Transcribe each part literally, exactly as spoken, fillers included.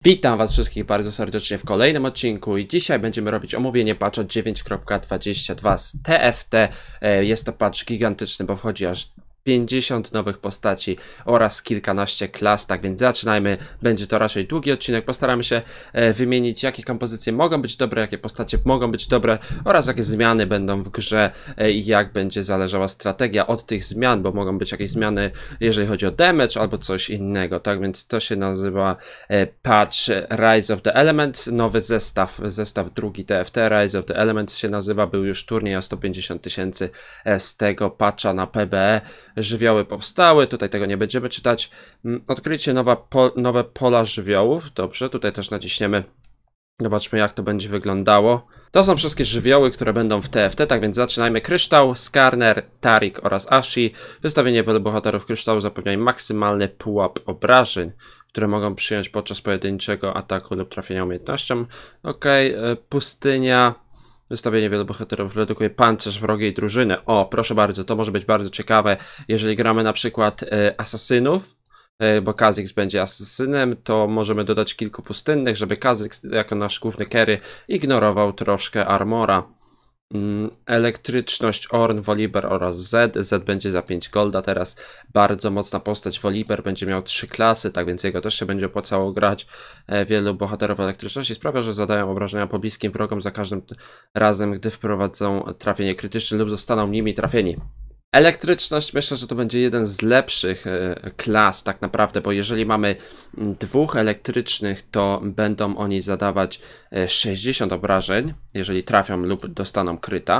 Witam was wszystkich bardzo serdecznie w kolejnym odcinku i dzisiaj będziemy robić omówienie patcha dziewięć kropka dwadzieścia dwa z T F T. Jest to patch gigantyczny, bo wchodzi aż pięćdziesiąt nowych postaci oraz kilkanaście klas, tak więc zaczynajmy. Będzie to raczej długi odcinek, postaramy się e, wymienić, jakie kompozycje mogą być dobre, jakie postacie mogą być dobre oraz jakie zmiany będą w grze e, i jak będzie zależała strategia od tych zmian, bo mogą być jakieś zmiany, jeżeli chodzi o damage albo coś innego, tak więc to się nazywa e, patch Rise of the Elements, nowy zestaw, zestaw drugi T F T, Rise of the Elements się nazywa, był już turniej o sto pięćdziesiąt tysięcy z tego patcha na P B E. Żywioły powstały, tutaj tego nie będziemy czytać. Odkrycie nowa po, nowe pola żywiołów. Dobrze, tutaj też naciśniemy. Zobaczmy, jak to będzie wyglądało. To są wszystkie żywioły, które będą w T F T, tak więc zaczynajmy. Kryształ, Skarner, Tarik oraz Ashi. Wystawienie wielu bohaterów kryształu zapewnia maksymalny pułap obrażeń, które mogą przyjąć podczas pojedynczego ataku lub trafienia umiejętnością. Ok, pustynia. Wystawienie wielu bohaterów redukuje pancerz wrogiej drużyny. O, proszę bardzo, to może być bardzo ciekawe, jeżeli gramy na przykład e, asasynów, e, bo Kha'Zix będzie asasynem, to możemy dodać kilku pustynnych, żeby Kha'Zix jako nasz główny carry ignorował troszkę armora. Mm, elektryczność Ornn, Volibear oraz Z. Z będzie za pięć golda teraz. Bardzo mocna postać. Volibear będzie miał trzy klasy, tak więc jego też się będzie opłacało grać. E, wielu bohaterów elektryczności sprawia, że zadają obrażenia pobliskim wrogom za każdym razem, gdy wprowadzą trafienie krytyczne lub zostaną nimi trafieni. Elektryczność, myślę, że to będzie jeden z lepszych e, klas tak naprawdę, bo jeżeli mamy dwóch elektrycznych, to będą oni zadawać e, sześćdziesiąt obrażeń, jeżeli trafią lub dostaną kryta,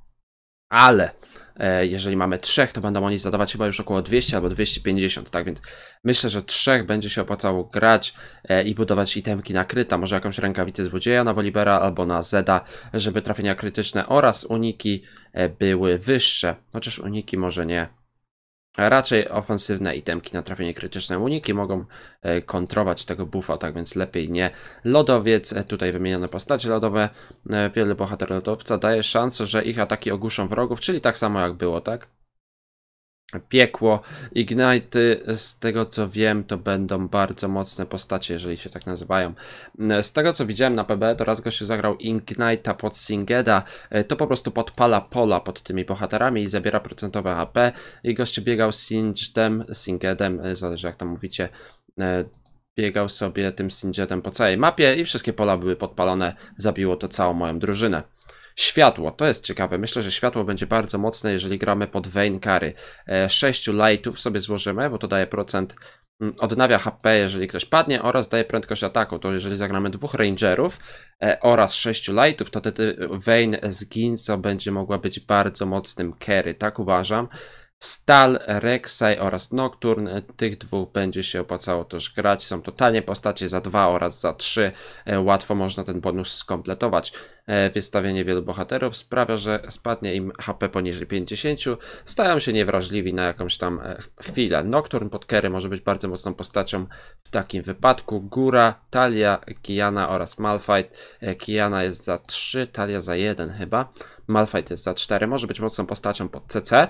ale e, jeżeli mamy trzech, to będą oni zadawać chyba już około dwieście albo dwieście pięćdziesiąt, tak więc myślę, że trzech będzie się opłacało grać e, i budować itemki na kryta, może jakąś rękawicę złodzieja na Volibeara albo na Zeda, żeby trafienia krytyczne oraz uniki e, były wyższe, chociaż uniki może nie. Raczej ofensywne itemki na trafienie krytyczne. Uniki mogą e, kontrować tego buffa, tak więc lepiej nie. Lodowiec, e, tutaj wymienione postacie lodowe. E, wiele bohaterów lodowca daje szansę, że ich ataki ogłuszą wrogów, czyli tak samo jak było, tak? Piekło, Ignite'y, z tego co wiem, to będą bardzo mocne postacie, jeżeli się tak nazywają. Z tego co widziałem na P B E, to raz gościu zagrał Ignite'a pod Singeda, to po prostu podpala pola pod tymi bohaterami i zabiera procentowe H P. I gościu biegał Singedem, Singedem, zależy jak tam mówicie, biegał sobie tym Singedem po całej mapie i wszystkie pola były podpalone, zabiło to całą moją drużynę. Światło, to jest ciekawe. Myślę, że światło będzie bardzo mocne, jeżeli gramy pod Vayne Carry. E, sześciu lightów sobie złożymy, bo to daje procent, mm, odnawia H P, jeżeli ktoś padnie, oraz daje prędkość ataku. To jeżeli zagramy dwóch rangerów e, oraz sześciu lightów, to wtedy Vayne z Ginzo będzie mogła być bardzo mocnym carry, tak uważam. Stal, Rek'Sai oraz Nocturne, tych dwóch będzie się opłacało też grać, są totalnie postacie za dwa oraz za trzy, e, łatwo można ten bonus skompletować. E, wystawienie wielu bohaterów sprawia, że spadnie im H P poniżej pięćdziesiąt, stają się niewrażliwi na jakąś tam e, chwilę. Nocturne pod carry może być bardzo mocną postacią w takim wypadku. Góra, Talia, Qiyana oraz Malphite. E, Qiyana jest za trzy, Talia za jeden chyba, Malphite jest za cztery, może być mocną postacią pod C C.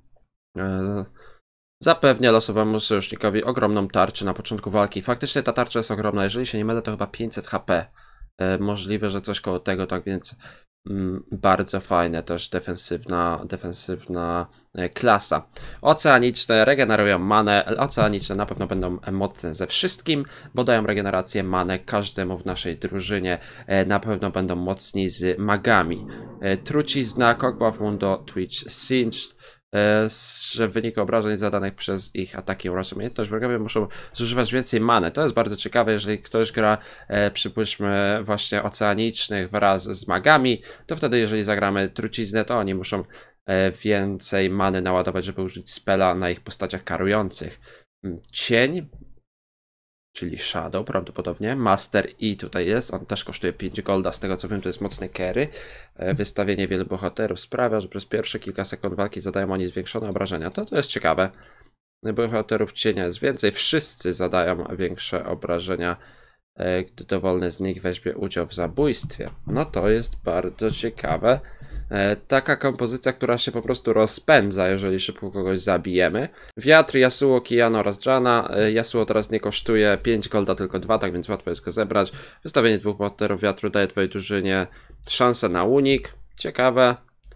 Zapewnia losowemu sojusznikowi ogromną tarczę na początku walki. Faktycznie ta tarcza jest ogromna, jeżeli się nie mylę, to chyba pięćset H P. E, możliwe, że coś koło tego, tak więc mm, bardzo fajne, też defensywna, defensywna e, klasa. Oceaniczne regenerują manę. Oceaniczne na pewno będą mocne ze wszystkim, bo dają regenerację manę każdemu w naszej drużynie. E, na pewno będą mocni z magami. E, trucizna, Cogbath Mundo, Twitch, Singed, że w wyniku obrażeń zadanych przez ich ataki oraz umiejętność wrogowie muszą zużywać więcej many. To jest bardzo ciekawe, jeżeli ktoś gra, e, przypuśćmy, właśnie oceanicznych wraz z magami, to wtedy jeżeli zagramy truciznę, to oni muszą e, więcej many naładować, żeby użyć spela na ich postaciach karujących. Cień, czyli Shadow prawdopodobnie. Master E tutaj jest, on też kosztuje pięć golda, z tego co wiem to jest mocny carry. Wystawienie wielu bohaterów sprawia, że przez pierwsze kilka sekund walki zadają oni zwiększone obrażenia. To, to jest ciekawe. Bohaterów cienia jest więcej, wszyscy zadają większe obrażenia gdy dowolny z nich weźmie udział w zabójstwie. No to jest bardzo ciekawe. Taka kompozycja, która się po prostu rozpędza, jeżeli szybko kogoś zabijemy. Wiatr, Yasuo, Kiano oraz Janna. Yasuo teraz nie kosztuje pięć golda, tylko dwa, tak więc łatwo jest go zebrać. Wystawienie dwóch bohaterów wiatru daje twojej drużynie szansę na unik. Ciekawe.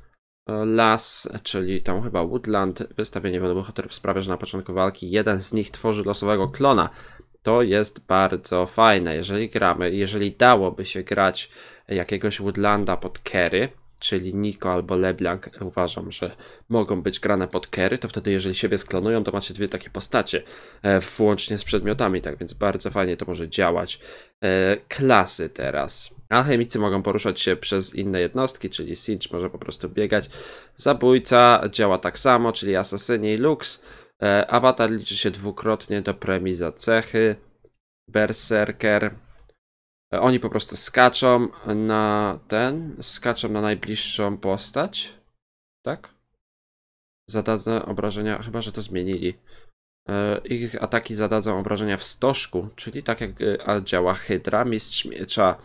Las, czyli tam chyba Woodland. Wystawienie wielu bohaterów sprawia, że na początku walki jeden z nich tworzy losowego klona. To jest bardzo fajne. Jeżeli gramy, jeżeli dałoby się grać jakiegoś Woodlanda pod carry, czyli Nico albo LeBlanc, uważam, że mogą być grane pod carry, to wtedy jeżeli siebie sklonują, to macie dwie takie postacie, e, włącznie z przedmiotami, tak więc bardzo fajnie to może działać. E, klasy teraz. Alchemicy mogą poruszać się przez inne jednostki, czyli Siege może po prostu biegać. Zabójca działa tak samo, czyli Asasyni i Lux. E, awatar liczy się dwukrotnie do premii za cechy. Berserker. Oni po prostu skaczą na ten, skaczą na najbliższą postać, tak? Zadadzą obrażenia, chyba że to zmienili. Ich ataki zadadzą obrażenia w stożku, czyli tak jak działa Hydra, Mistrz Miecza.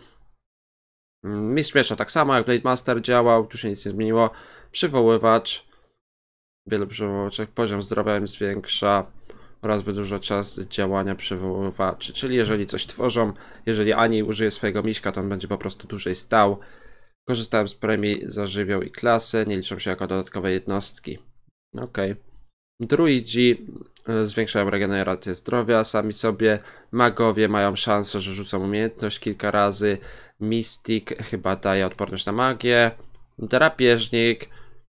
Mistrz Miecza tak samo jak Blade Master działał, tu się nic nie zmieniło. Przywoływacz, wielu przywoływaczek, poziom zdrowia im zwiększa. Oraz wydłuża czas działania przywoływaczy, czyli jeżeli coś tworzą, jeżeli Ani użyje swojego miśka, to on będzie po prostu dłużej stał. Korzystałem z premii za żywioł i klasy, nie liczą się jako dodatkowe jednostki. Ok. Druidzi zwiększają regenerację zdrowia sami sobie. Magowie mają szansę, że rzucą umiejętność kilka razy. Mystic chyba daje odporność na magię. Drapieżnik.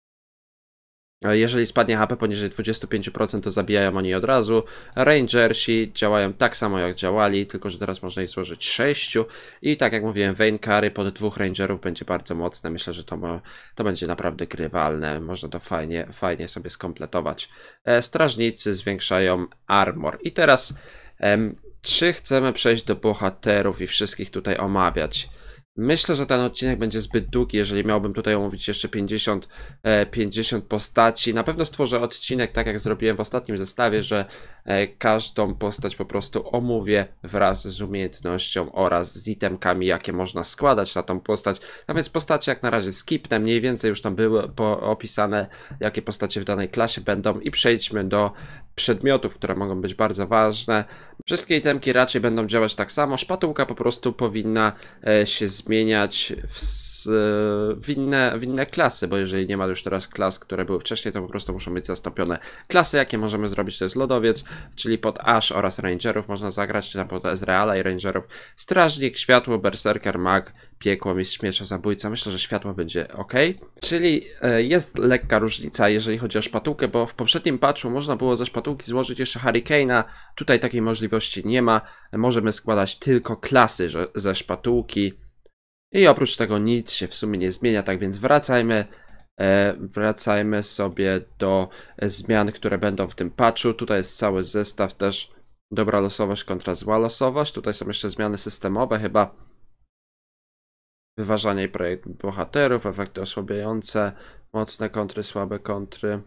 Jeżeli spadnie H P poniżej dwadzieścia pięć procent, to zabijają oni od razu. Rangersi działają tak samo jak działali, tylko że teraz można ich złożyć sześciu. I tak jak mówiłem, Vayne Carry pod dwóch Rangerów będzie bardzo mocne. Myślę, że to, ma, to będzie naprawdę grywalne. Można to fajnie, fajnie sobie skompletować. E, strażnicy zwiększają armor. I teraz, em, czy chcemy przejść do bohaterów i wszystkich tutaj omawiać? Myślę, że ten odcinek będzie zbyt długi, jeżeli miałbym tutaj omówić jeszcze pięćdziesiąt, pięćdziesiąt postaci. Na pewno stworzę odcinek, tak jak zrobiłem w ostatnim zestawie, że każdą postać po prostu omówię wraz z umiejętnością oraz z itemkami, jakie można składać na tą postać. No więc postacie jak na razie skipnę, mniej więcej już tam były opisane, jakie postacie w danej klasie będą i przejdźmy do przedmiotów, które mogą być bardzo ważne. Wszystkie itemki raczej będą działać tak samo. Szpatułka po prostu powinna e, się zmieniać w, w, inne, w inne klasy, bo jeżeli nie ma już teraz klas, które były wcześniej, to po prostu muszą być zastąpione. Klasy, jakie możemy zrobić, to jest lodowiec, czyli pod Ash oraz Rangerów można zagrać, czy tam pod Ezreala i Rangerów. Strażnik, światło, berserker, mag, piekło, mistrz miecza, zabójca. Myślę, że światło będzie ok. Czyli e, jest lekka różnica, jeżeli chodzi o szpatułkę, bo w poprzednim patchu można było ze szpatułki złożyć jeszcze Hurricane'a. Tutaj takiej możliwości nie ma. Możemy składać tylko klasy że, ze szpatułki. I oprócz tego nic się w sumie nie zmienia, tak więc wracajmy. E, wracajmy sobie do zmian, które będą w tym patchu. Tutaj jest cały zestaw też. Dobra losowość kontra zła losowość. Tutaj są jeszcze zmiany systemowe chyba. Wyważanie i projekt bohaterów, efekty osłabiające, mocne kontry, słabe kontry.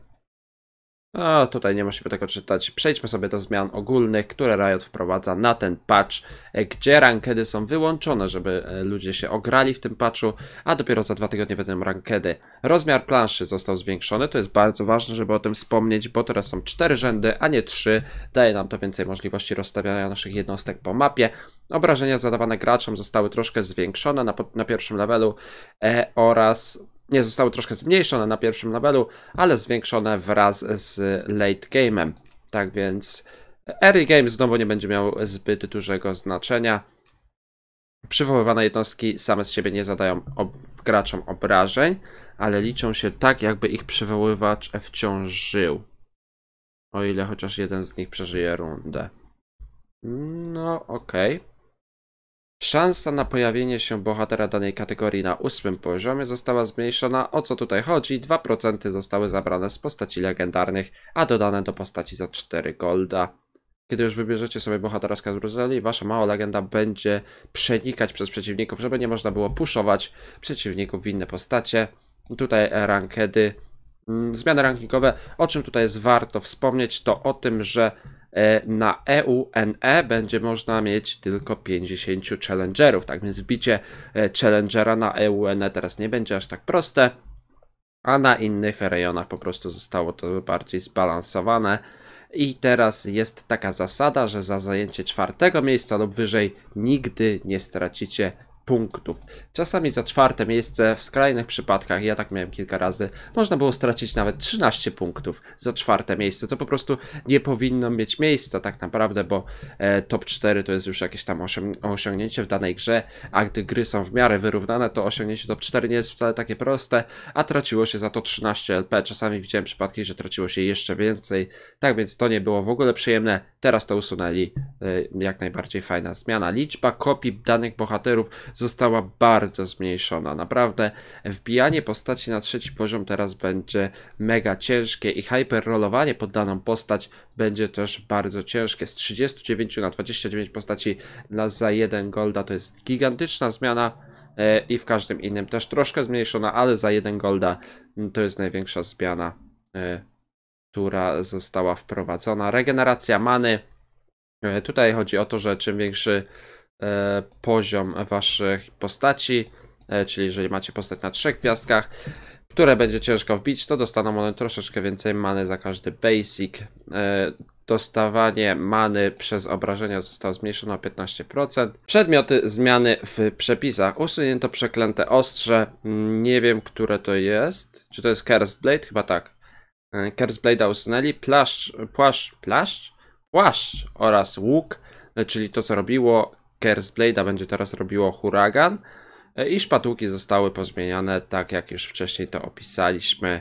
A tutaj nie musimy tego czytać. Przejdźmy sobie do zmian ogólnych, które Riot wprowadza na ten patch, gdzie rankedy są wyłączone, żeby ludzie się ograli w tym patchu, a dopiero za dwa tygodnie będą rankedy. Rozmiar planszy został zwiększony, to jest bardzo ważne, żeby o tym wspomnieć, bo teraz są cztery rzędy, a nie trzy. Daje nam to więcej możliwości rozstawiania naszych jednostek po mapie. Obrażenia zadawane graczom zostały troszkę zwiększone na, na pierwszym levelu e, oraz... Nie, zostały troszkę zmniejszone na pierwszym levelu, ale zwiększone wraz z late game'em. Tak więc early game znowu nie będzie miał zbyt dużego znaczenia. Przywoływane jednostki same z siebie nie zadają ob graczom obrażeń, ale liczą się tak, jakby ich przywoływacz wciąż żył. O ile chociaż jeden z nich przeżyje rundę. No okej. Okay. Szansa na pojawienie się bohatera danej kategorii na ósmym poziomie została zmniejszona. O co tutaj chodzi? dwa procent zostały zabrane z postaci legendarnych, a dodane do postaci za cztery golda. Kiedy już wybierzecie sobie bohatera z kadruzeli, wasza mała legenda będzie przenikać przez przeciwników, żeby nie można było puszować przeciwników w inne postacie. Tutaj rankedy. Zmiany rankingowe. O czym tutaj jest warto wspomnieć, to o tym, że Na E U N E będzie można mieć tylko pięćdziesięciu challengerów, tak więc wbicie challengera na E U N E teraz nie będzie aż tak proste, a na innych rejonach po prostu zostało to bardziej zbalansowane. I teraz jest taka zasada, że za zajęcie czwartego miejsca lub wyżej nigdy nie stracicie punktów. Czasami za czwarte miejsce, w skrajnych przypadkach, ja tak miałem kilka razy, można było stracić nawet trzynaście punktów za czwarte miejsce. To po prostu nie powinno mieć miejsca tak naprawdę, bo e, top cztery to jest już jakieś tam osiąg osiągnięcie w danej grze, a gdy gry są w miarę wyrównane, to osiągnięcie top cztery nie jest wcale takie proste, a traciło się za to trzynaście L P. Czasami widziałem przypadki, że traciło się jeszcze więcej, tak więc to nie było w ogóle przyjemne. Teraz to usunęli, e, jak najbardziej fajna zmiana. Liczba kopii danych bohaterów została bardzo zmniejszona. Naprawdę wbijanie postaci na trzeci poziom teraz będzie mega ciężkie i hyperrolowanie pod daną postać będzie też bardzo ciężkie. Z trzydziestu dziewięciu na dwadzieścia dziewięć postaci na za jeden golda to jest gigantyczna zmiana e, i w każdym innym też troszkę zmniejszona, ale za jeden golda to jest największa zmiana, e, która została wprowadzona. Regeneracja many. E, tutaj chodzi o to, że czym większy E, poziom waszych postaci, e, czyli jeżeli macie postać na trzech gwiazdkach, które będzie ciężko wbić, to dostaną one troszeczkę więcej many za każdy basic. E, dostawanie many przez obrażenia zostało zmniejszone o piętnaście procent. Przedmioty zmiany w przepisach. Usunięto przeklęte ostrze. Nie wiem, które to jest. Czy to jest Cursed Blade? Chyba tak. E, Cursed Blade'a usunęli. Plaszcz, płaszcz, plaszcz? Płaszcz oraz łuk, e, czyli to, co robiło Cursed Blade'a, będzie teraz robiło huragan i szpatułki zostały pozmieniane, tak jak już wcześniej to opisaliśmy.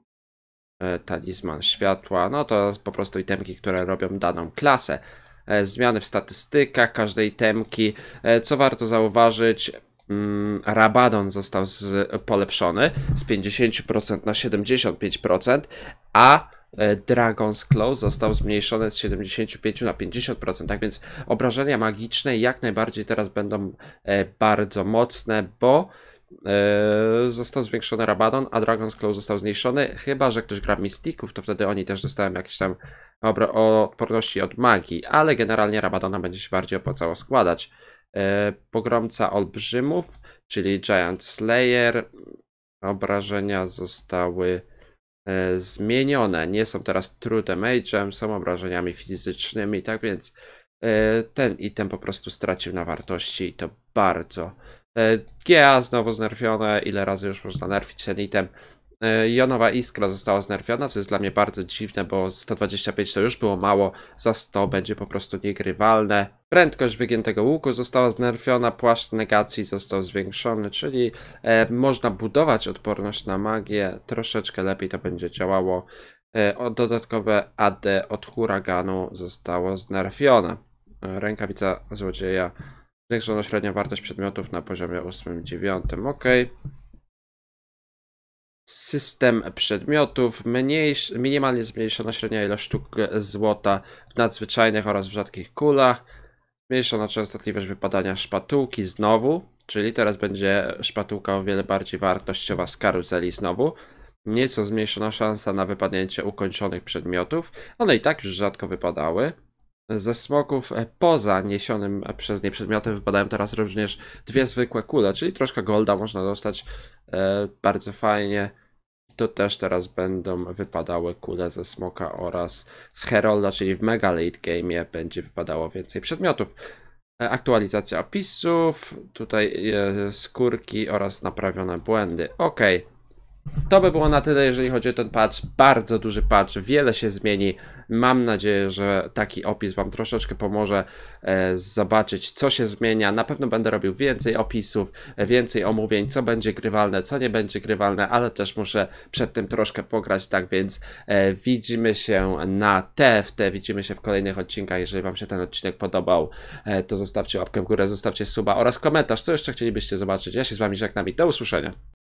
Talizman światła, no to po prostu itemki, które robią daną klasę. Zmiany w statystykach każdej itemki. Co warto zauważyć, Rabadon został z, polepszony z pięćdziesiąt procent na siedemdziesiąt pięć procent, a Dragon's Claw został zmniejszony z siedemdziesięciu pięciu na pięćdziesiąt procent, tak więc obrażenia magiczne jak najbardziej teraz będą e, bardzo mocne, bo e, został zwiększony Rabadon, a Dragon's Claw został zmniejszony, chyba że ktoś gra Mystików, to wtedy oni też dostają jakieś tam odporności od magii, ale generalnie Rabadona będzie się bardziej opłacało składać. E, pogromca Olbrzymów, czyli Giant Slayer, obrażenia zostały E, zmienione, nie są teraz true damage'em, są obrażeniami fizycznymi, tak więc e, ten item po prostu stracił na wartości i to bardzo. E, G A znowu znerfione, ile razy już można nerfić ten item. E, Jonowa iskra została znerfiona, co jest dla mnie bardzo dziwne, bo sto dwadzieścia pięć to już było mało, za sto będzie po prostu niegrywalne. Prędkość wygiętego łuku została znerfiona, płaszcz negacji został zwiększony, czyli e, można budować odporność na magię, troszeczkę lepiej to będzie działało. E, o, dodatkowe A D od huraganu zostało znerfione. E, rękawica złodzieja, zwiększono średnią wartość przedmiotów na poziomie ósmym dziewiątym, ok. System przedmiotów, mniejsz, minimalnie zmniejszona średnia ilość sztuk złota w nadzwyczajnych oraz w rzadkich kulach. Zmniejszono częstotliwość wypadania szpatułki znowu, czyli teraz będzie szpatułka o wiele bardziej wartościowa z karuzeli znowu. Nieco zmniejszona szansa na wypadnięcie ukończonych przedmiotów. One i tak już rzadko wypadały. Ze smoków poza niesionym przez nie przedmiotem wypadają teraz również dwie zwykłe kule, czyli troszkę golda można dostać e, bardzo fajnie. To też teraz będą wypadały kule ze smoka oraz z Herolda, czyli w mega late game będzie wypadało więcej przedmiotów. E, aktualizacja opisów, tutaj e, skórki oraz naprawione błędy. Ok. To by było na tyle, jeżeli chodzi o ten patch. Bardzo duży patch, wiele się zmieni. Mam nadzieję, że taki opis wam troszeczkę pomoże e, zobaczyć, co się zmienia. Na pewno będę robił więcej opisów, więcej omówień, co będzie grywalne, co nie będzie grywalne, ale też muszę przed tym troszkę pograć, tak więc e, widzimy się na T F T, widzimy się w kolejnych odcinkach. Jeżeli wam się ten odcinek podobał, e, to zostawcie łapkę w górę, zostawcie suba oraz komentarz, co jeszcze chcielibyście zobaczyć. Ja się z wami żegnam i do usłyszenia.